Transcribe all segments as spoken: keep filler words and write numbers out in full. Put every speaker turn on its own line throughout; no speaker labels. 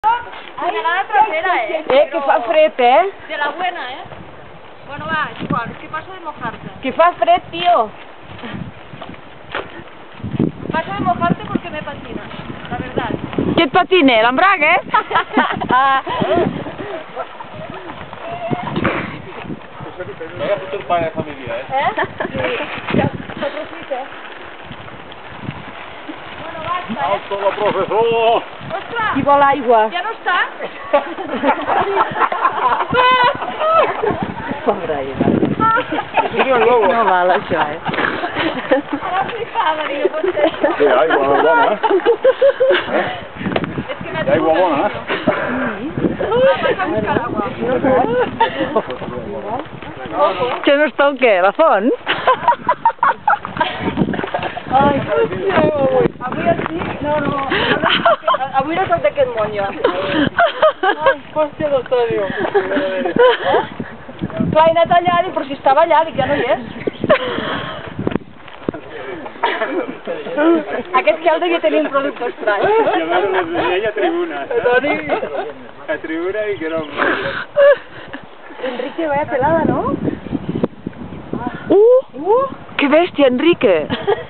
Señalada trasera, eh.
Eh, que fa fred, eh?
De la buena, eh. Bueno, va, es igual, es que paso de mojarte.
Que fa fred, tío.
Paso de mojarte porque me patina, la verdad.
Què et patina, l'embrague, eh?
Vaya puto el padre de familia, ¿eh?
¿Eh? Sí. Patrocite. Bueno, basta, eh.
¡Alto la profesor!
Ostres,
Qui vol aigua?
ja no està?
Pobra Eva.
Seria un lobo.
No val, això, eh?
Ara flipava, diu, potser.
Sí, aigua bona, eh?
És que m'ha
I aigua bona, eh?
Va, vaig a buscar l'aigua.
Que no està el què? La font?
Ai, hòstia, avui. Avui estic... No, no. Avui no soc d'aquest món, jo. Ai, hòstia, doctor, diu. Clar, he anat allà, dic, però si estava allà, dic, ja no hi és. Aquest que el devia tenir un producte estrany.
I a veure, les veia a tribuna. A tribuna i que era un...
Enrique, vaya pelada, ¿no?
Uh! Uh! Que bèstia, Enrique!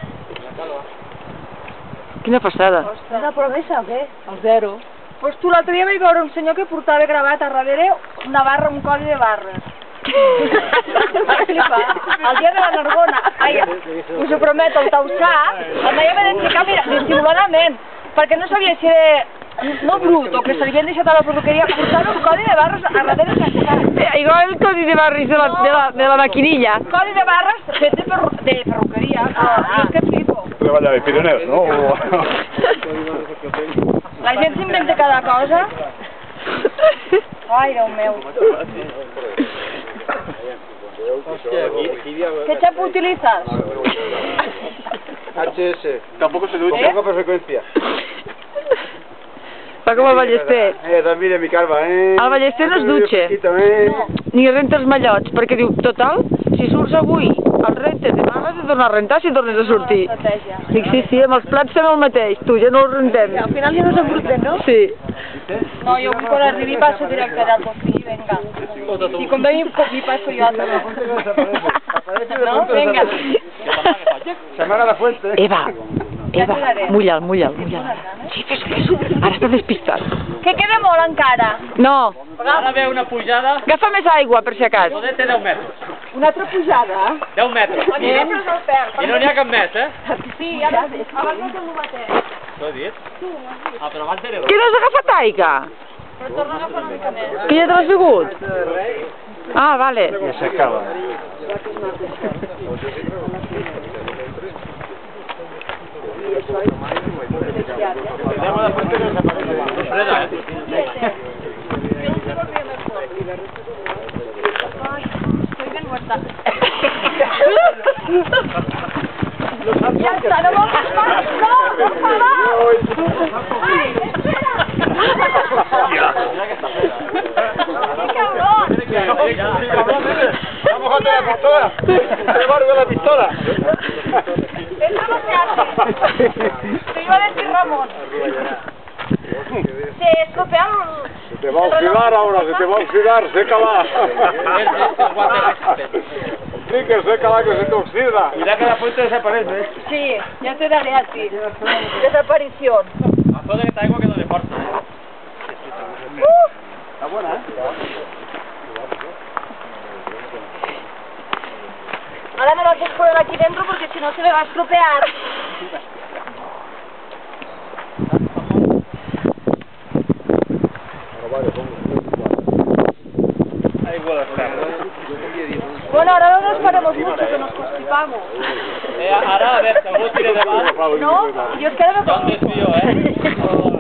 Quina passada.
¿Una promesa o què?
El zero.
Pues tu l'altre dia vaig veure un senyor que portava gravat a darrere una barra, un codi de barres. Vaig flipar. El dia de la Narbona. Ai, us ho prometo, el tausà, el noia va d'explicar, mira, dissimuladament, perquè no sabia si era... No brut, o que se li havien deixat a la perruqueria, portava un codi de barres a darrere cascat.
Eh, igual el codi de barris de la, de la, de la maquinilla.
Codi de barres fet de, perru de perruqueria. Ah, és que flipo.
Treballa de Pirineus, no?
La gent s'inventa cada cosa. Ai, Déu meu. ¿Qué chapo utilizas?
H S. Tampoco se ducha.
¿Eh?
Poca frecuencia.
Va com el Ballester.
Eh, també mi calva, eh?
El Ballester no es dutxa.
No.
Ni renta els mallots, perquè diu, total, si surts avui, el rentes, demà has de tornar a rentar si tornes a sortir.
Bona estratègia.
Dic, sí, sí, amb els plats fem el mateix, tu, ja no els rentem.
Al final ja no s'embruten, no?
Sí.
No, jo quan arribi passo directe del cofí, venga. I com ve mi cofí passo jo altre. No? Venga.
Se amaga la fuente.
Eva, Eva, mulla'l, mulla'l, mulla'l. Sí, fes-ho, fes-ho. Ara està despistat.
Que queda molt encara.
No,
Ara ve una pujada,
agafa més aigua, per si acas.
poder té deu metres.
Una altra pujada.
deu metres.
A mi m'he pres el pèl.
I no n'hi ha cap més, eh?
Sí, ara, abans no t'ho mateix.
T'ho he dit? Ah, però abans era...
Que no has agafat aigua?
Però torna a agafar una mica més.
Que ja te l'has begut? Ah, vale.
Ja s'acaba.
Anem a la fuente que desaparece. Freda, eh?
Ay, estoy bien muerta. Ya está, no vamos más. No, por favor. Ay, espera. ¡Qué cabrón!
¡Vamos a la pistola! ¡Se barbe la pistola!
Estamos casi. Te iba a decir Ramón. Se estropea el...
Se te va a oxidar ahora, se te va a oxidar, sécala. Sí, que sécala, que se te oxida.
Mira que la fuente desaparece, eh?
Sí, ya te daré a ti. Desaparición.
A toda esta agua que no le porta.
Está buena, ¿eh?
Ahora me lo haces poner aquí dentro porque si no se me va a estropear. Bueno, ahora no nos paremos mucho, que nos constipamos.
Eh, ara, a veure, si algú tira de baix,
No, yo es que ahora me
jo em desvio, eh?